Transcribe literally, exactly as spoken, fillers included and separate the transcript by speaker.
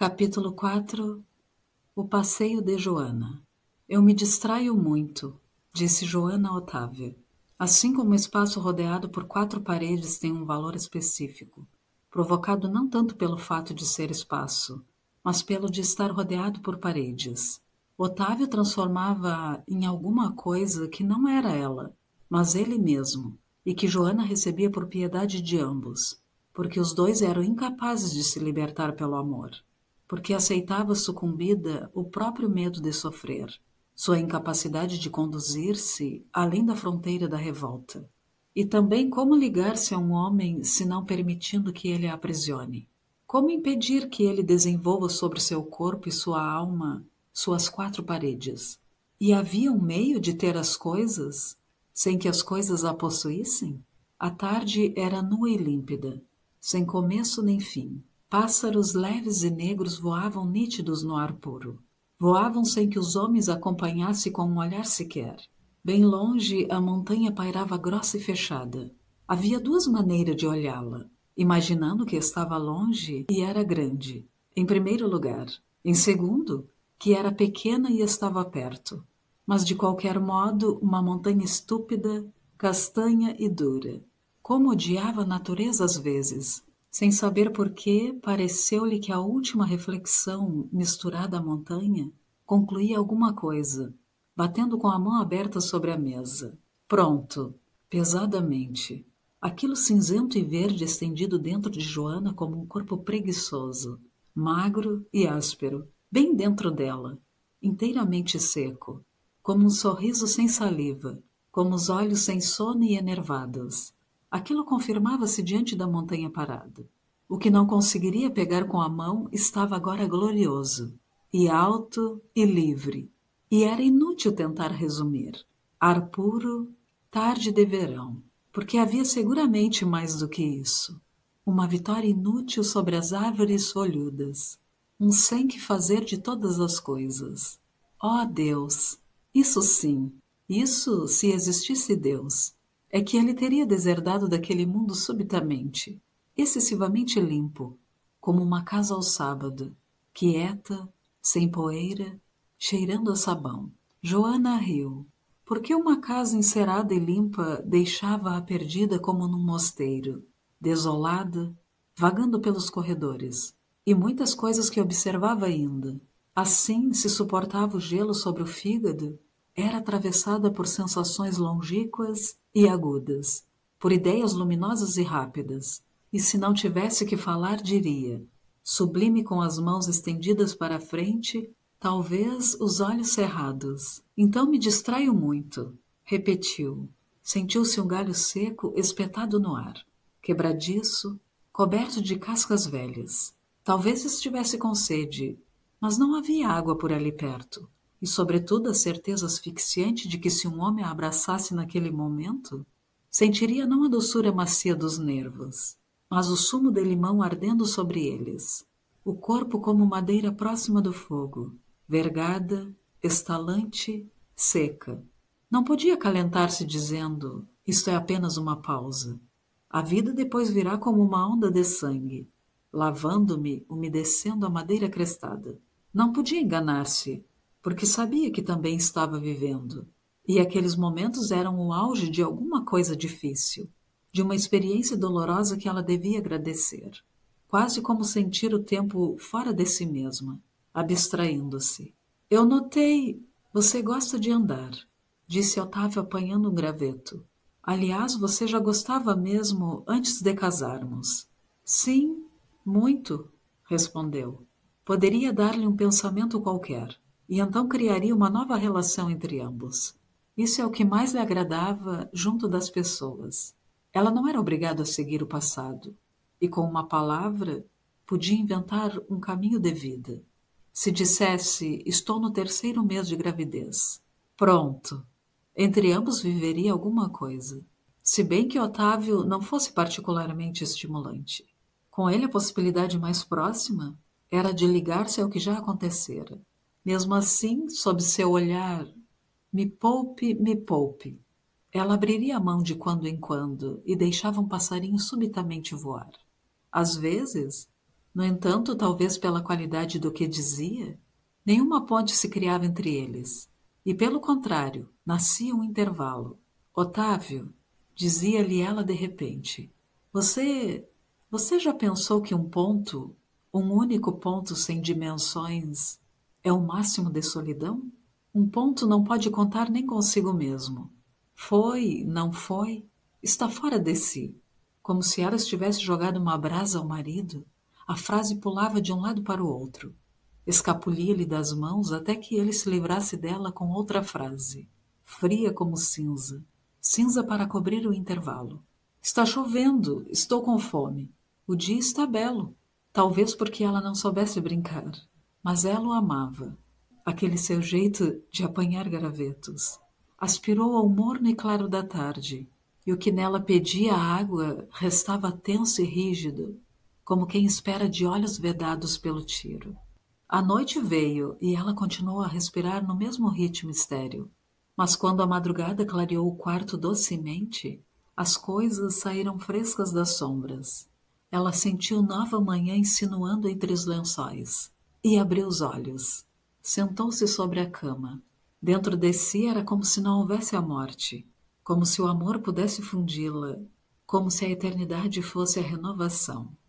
Speaker 1: Capítulo quatro. O passeio de Joana. Eu me distraio muito, disse Joana a Otávia. Assim como o espaço rodeado por quatro paredes tem um valor específico, provocado não tanto pelo fato de ser espaço, mas pelo de estar rodeado por paredes. Otávio transformava em alguma coisa que não era ela, mas ele mesmo, e que Joana recebia por piedade de ambos, porque os dois eram incapazes de se libertar pelo amor, porque aceitava sucumbida o próprio medo de sofrer, sua incapacidade de conduzir-se além da fronteira da revolta. E também como ligar-se a um homem se não permitindo que ele a aprisione? Como impedir que ele desenvolva sobre seu corpo e sua alma suas quatro paredes? E havia um meio de ter as coisas sem que as coisas a possuíssem? A tarde era nua e límpida, sem começo nem fim. Pássaros leves e negros voavam nítidos no ar puro. Voavam sem que os homens acompanhassem com um olhar sequer. Bem longe, a montanha pairava grossa e fechada. Havia duas maneiras de olhá-la, imaginando que estava longe e era grande, em primeiro lugar. Em segundo, que era pequena e estava perto. Mas, de qualquer modo, uma montanha estúpida, castanha e dura. Como odiava a natureza às vezes. Sem saber por quê, pareceu-lhe que a última reflexão, misturada à montanha, concluía alguma coisa, batendo com a mão aberta sobre a mesa. Pronto, pesadamente. Aquilo cinzento e verde estendido dentro de Joana como um corpo preguiçoso, magro e áspero, bem dentro dela, inteiramente seco, como um sorriso sem saliva, como os olhos sem sono e enervados. Aquilo confirmava-se diante da montanha parada. O que não conseguiria pegar com a mão estava agora glorioso, e alto e livre, e era inútil tentar resumir. Ar puro, tarde de verão, porque havia seguramente mais do que isso. Uma vitória inútil sobre as árvores folhudas, um sem que fazer de todas as coisas. Ó Deus! Isso sim, isso se existisse Deus. É que ele teria deserdado daquele mundo subitamente, excessivamente limpo, como uma casa ao sábado, quieta, sem poeira, cheirando a sabão. Joana riu, porque uma casa encerada e limpa deixava-a perdida como num mosteiro, desolada, vagando pelos corredores, e muitas coisas que observava ainda. Assim se suportava o gelo sobre o fígado, era atravessada por sensações longínquas e agudas, por ideias luminosas e rápidas, e se não tivesse que falar, diria, sublime com as mãos estendidas para a frente, talvez os olhos cerrados. Então me distraio muito, repetiu. Sentiu-se um galho seco espetado no ar, quebradiço, coberto de cascas velhas. Talvez estivesse com sede, mas não havia água por ali perto. E, sobretudo, a certeza asfixiante de que se um homem a abraçasse naquele momento, sentiria não a doçura macia dos nervos, mas o sumo de limão ardendo sobre eles. O corpo como madeira próxima do fogo, vergada, estalante, seca. Não podia acalentar-se dizendo, isto é apenas uma pausa. A vida depois virá como uma onda de sangue, lavando-me, umedecendo a madeira crestada. Não podia enganar-se, porque sabia que também estava vivendo. E aqueles momentos eram o auge de alguma coisa difícil, de uma experiência dolorosa que ela devia agradecer. Quase como sentir o tempo fora de si mesma, abstraindo-se. Eu notei, você gosta de andar, disse Otávio apanhando um graveto. Aliás, você já gostava mesmo antes de casarmos. Sim, muito, respondeu. Poderia dar-lhe um pensamento qualquer, e então criaria uma nova relação entre ambos. Isso é o que mais lhe agradava junto das pessoas. Ela não era obrigada a seguir o passado, e com uma palavra podia inventar um caminho de vida. Se dissesse, estou no terceiro mês de gravidez. Pronto. Entre ambos viveria alguma coisa. Se bem que Otávio não fosse particularmente estimulante. Com ele a possibilidade mais próxima era de ligar-se ao que já acontecera. Mesmo assim, sob seu olhar, me poupe, me poupe. Ela abriria a mão de quando em quando e deixava um passarinho subitamente voar. Às vezes, No entanto, talvez pela qualidade do que dizia, nenhuma ponte se criava entre eles. E pelo contrário, nascia um intervalo. Otávio, dizia-lhe ela de repente, você, você já pensou que um ponto, um único ponto sem dimensões, é o máximo de solidão? Um ponto não pode contar nem consigo mesmo. Foi, não foi, está fora de si. Como se ela estivesse jogado uma brasa ao marido, a frase pulava de um lado para o outro. Escapulia-lhe das mãos até que ele se livrasse dela com outra frase, fria como cinza, cinza para cobrir o intervalo. Está chovendo, estou com fome. O dia está belo, talvez porque ela não soubesse brincar, mas ela o amava. Aquele seu jeito de apanhar gravetos. Aspirou ao morno e claro da tarde, e o que nela pedia a água restava tenso e rígido, como quem espera de olhos vedados pelo tiro. A noite veio e ela continuou a respirar no mesmo ritmo estéril. Mas quando a madrugada clareou o quarto docemente, as coisas saíram frescas das sombras. Ela sentiu nova manhã insinuando entre os lençóis e abriu os olhos. Sentou-se sobre a cama. Dentro de si era como se não houvesse a morte, como se o amor pudesse fundi-la, como se a eternidade fosse a renovação.